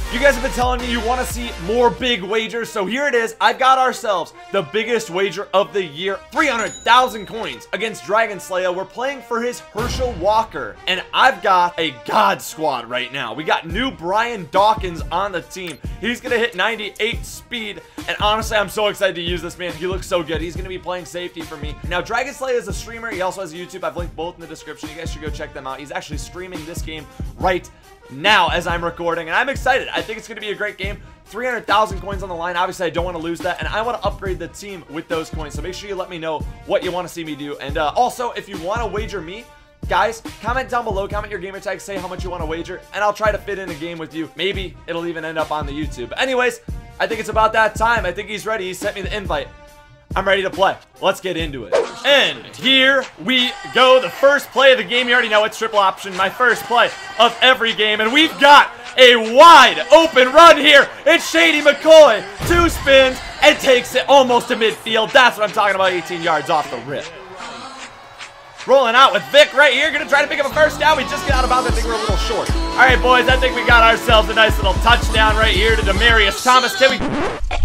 You guys have been telling me you want to see more big wagers, so here it is. I've got ourselves the biggest wager of the year, 300,000 coins against DragonSlaya. We're playing for his Herschel Walker, and I've got a god squad right now. We got new Brian Dawkins on the team. He's going to hit 98 speed, and honestly, I'm so excited to use this man. He looks so good. He's going to be playing safety for me. Now, DragonSlaya is a streamer. He also has a YouTube. I've linked both in the description. You guys should go check them out. He's actually streaming this game right now as I'm recording, and I'm excited. I think it's going to be a great game. 300,000 coins on the line. Obviously, I don't want to lose that, and I want to upgrade the team with those coins, so make sure you let me know what you want to see me do. And also, if you want to wager me, guys, comment down below, comment your gamer tag, say how much you want to wager, and I'll try to fit in a game with you. Maybe it'll even end up on the YouTube. Anyways, I think it's about that time. I think he's ready. He sent me the invite. I'm ready to play. Let's get into it. And here we go. The first play of the game. You already know it's triple option. My first play of every game. And we've got a wide open run here. It's Shady McCoy. 2 spins and takes it almost to midfield. That's what I'm talking about. 18 yards off the rip. Rolling out with Vic right here. Going to try to pick up a first down. We just got out of bounds. I think we're a little short. All right, boys. I think we got ourselves a nice little touchdown right here to Demarius Thomas. Can we...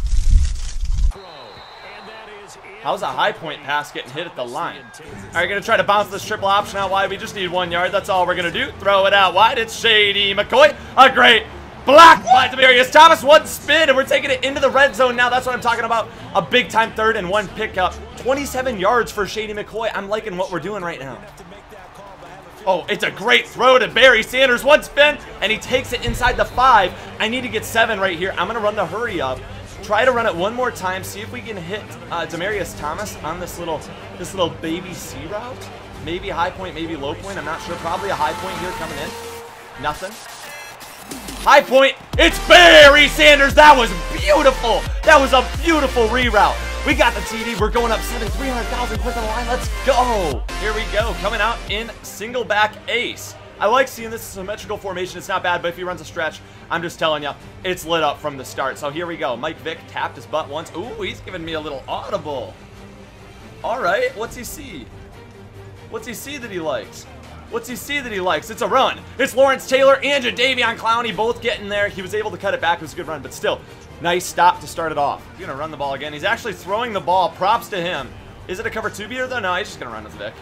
How's a high point pass getting hit at the line? All right, going to try to bounce this triple option out wide. We just need 1 yard. That's all we're going to do. Throw it out wide. It's Shady McCoy. A great block by Demarius Thomas. 1 spin, and we're taking it into the red zone now. That's what I'm talking about. A big-time 3rd and 1 pickup. 27 yards for Shady McCoy. I'm liking what we're doing right now. Oh, it's a great throw to Barry Sanders. 1 spin, and he takes it inside the 5. I need to get 7 right here. I'm going to run the hurry up. Try to run it one more time, see if we can hit Demarius Thomas on this little baby C route. Maybe high point, maybe low point. I'm not sure. Probably a high point here coming in. Nothing. High point. It's Barry Sanders. That was beautiful. That was a beautiful reroute. We got the TD. We're going up 300,000 quick on the line. Let's go. Here we go. Coming out in single back ace. I like seeing this symmetrical formation. It's not bad, but if he runs a stretch, I'm just telling you, it's lit up from the start. So here we go. Mike Vick tapped his butt once. Ooh, he's giving me a little audible. All right, what's he see? What's he see that he likes? What's he see that he likes? It's a run. It's Lawrence Taylor and Jadeveon Clowney both getting there. He was able to cut it back. It was a good run, but still, nice stop to start it off. He's going to run the ball again. He's actually throwing the ball. Props to him. Is it a cover 2 beater though? No, he's just going to run with Vick.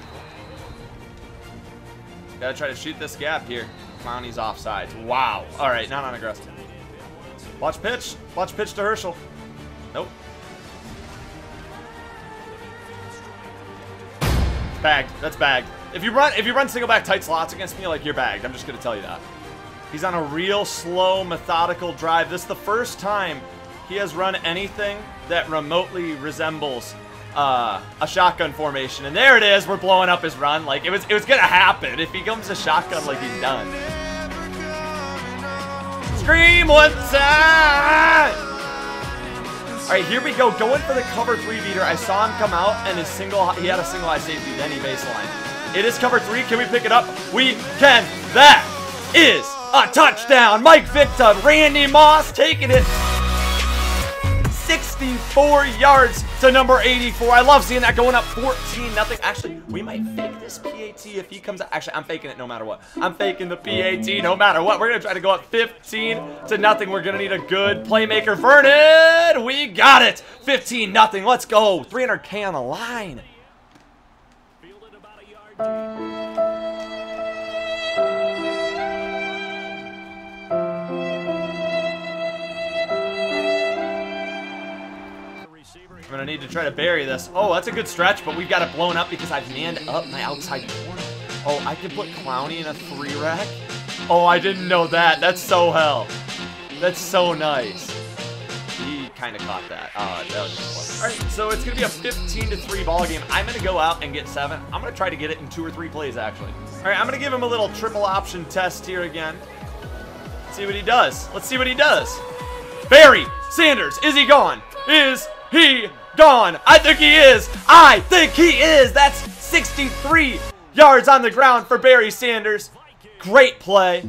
Gotta try to shoot this gap here. Clowney's offside. Wow. All right, not on aggressive. Watch pitch. Watch pitch to Herschel. Nope. Bagged. That's bagged. If you run single back tight slots against me, like, you're bagged. I'm just gonna tell you that. He's on a real slow, methodical drive. This is the first time he has run anything that remotely resembles a shotgun formation, and there it is. We're blowing up his run. Like, it was gonna happen. If he comes to shotgun, like, he's done. Scream one time. All right, here we go. Going for the cover 3 beater. I saw him come out, and he had a single high safety. Then he baseline. It is cover 3. Can we pick it up? We can. That is a touchdown. Mike Vick to Randy Moss taking it. 64 yards to number 84. I love seeing that, going up 14-0. Actually, we might fake this PAT if he comes out. Actually, I'm faking it no matter what. I'm faking the PAT no matter what. We're going to try to go up 15-0. We're going to need a good playmaker. Vernon, we got it. 15-0. Let's go. 300K on the line. Fielded about a yard. I'm going to need to try to bury this. Oh, that's a good stretch, but we've got it blown up because I've manned up my outside corner. Oh, I can put Clowney in a 3-rack? Oh, I didn't know that. That's so hell. That's so nice. He kind of caught that. Oh, that was just fun. All right, so it's going to be a 15-3 ball game. I'm going to go out and get 7. I'm going to try to get it in 2 or 3 plays, actually. All right, I'm going to give him a little triple option test here again. Let's see what he does. Let's see what he does. Barry Sanders, is he gone? Is he gone? I think he is. I think he is. That's 63 yards on the ground for Barry Sanders. Great play.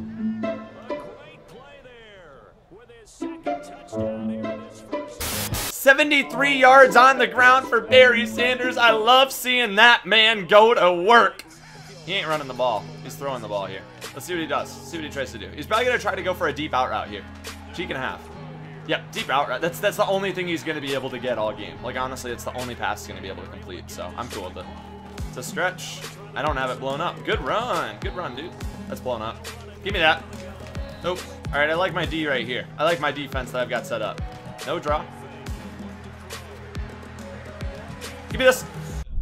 73 yards on the ground for Barry Sanders. I love seeing that man go to work. He ain't running the ball. He's throwing the ball here. Let's see what he does. See what he tries to do. He's probably going to try to go for a deep out route here. Cheek and a half. Yep, deep out route. That's the only thing he's going to be able to get all game. Like, honestly, it's the only pass he's going to be able to complete. So, I'm cool with it. It's a stretch. I don't have it blown up. Good run. Good run, dude. That's blown up. Give me that. Nope. All right, I like my D right here. I like my defense that I've got set up. No draw. Give me this.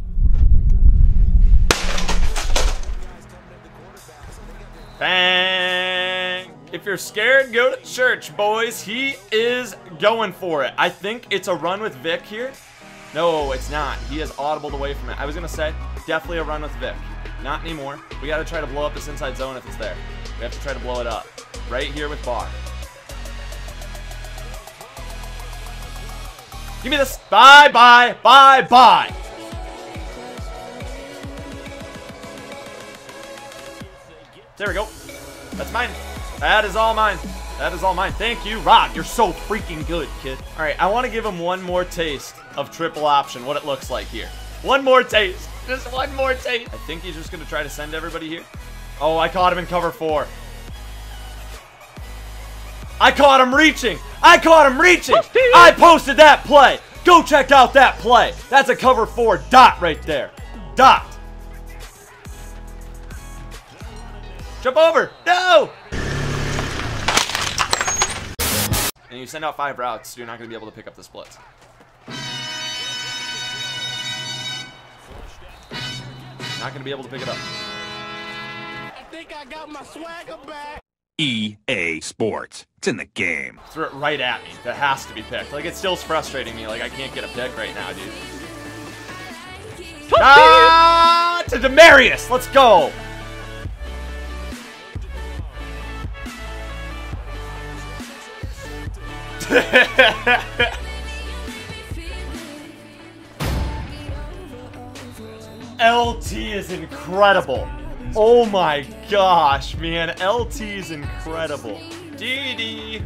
Bang. If you're scared, go to church, boys. He is going for it. I think it's a run with Vic here. No, it's not. He has audibled away from it. I was going to say, definitely a run with Vic. Not anymore. We got to try to blow up this inside zone if it's there. We have to try to blow it up. Right here with Bar. Give me this. Bye, bye, bye, bye. There we go. That's mine. That is all mine. That is all mine. Thank you, Rod. You're so freaking good, kid. All right, I want to give him one more taste of triple option, what it looks like here. One more taste. Just one more taste. I think he's just going to try to send everybody here. Oh, I caught him in cover 4. I caught him reaching. I caught him reaching. I posted that play. Go check out that play. That's a cover 4 dot right there. Dot. Jump over. No. And you send out 5 routes, so you're not going to be able to pick up the splits. Not going to be able to pick it up. I think I got my swagger back. EA Sports. It's in the game. Threw it right at me. That has to be picked. Like, it still's frustrating me. Like, I can't get a pick right now, dude. Ah, to Demarius. Let's go. LT is incredible. Oh my gosh, man. LT is incredible. DD.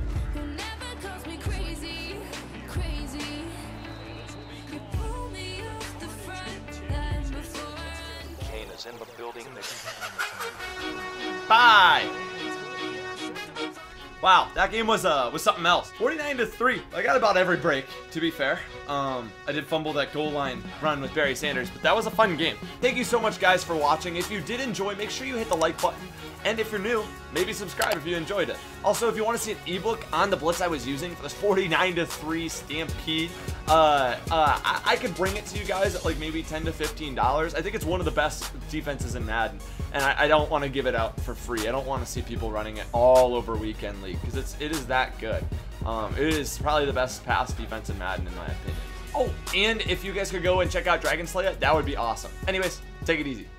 Bye. Wow, that game was something else. 49-3. I got about every break, to be fair. I did fumble that goal line run with Barry Sanders, but that was a fun game. Thank you so much, guys, for watching. If you did enjoy, make sure you hit the like button. And if you're new, maybe subscribe if you enjoyed it. Also, if you want to see an ebook on the blitz I was using for this 49-3 Stampede, I could bring it to you guys at like maybe $10 to $15. I think it's one of the best defenses in Madden, and I don't want to give it out for free. I don't want to see people running it all over Weekend League because it is that good. It is probably the best pass defense in Madden in my opinion. Oh, and if you guys could go and check out DragonSlaya, that would be awesome. Anyways, take it easy.